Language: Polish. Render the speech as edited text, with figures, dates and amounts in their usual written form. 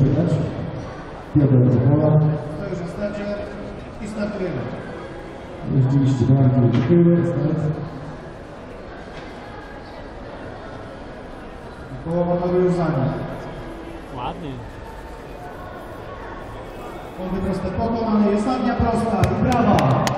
Piotr Zachowa. To już jest starcie i startujemy. Rzeczywiście bardzo dziękuję. Połowa to już za nim. Ładnie. Kąty proste pokonane, jest ostatnia prosta i brawa!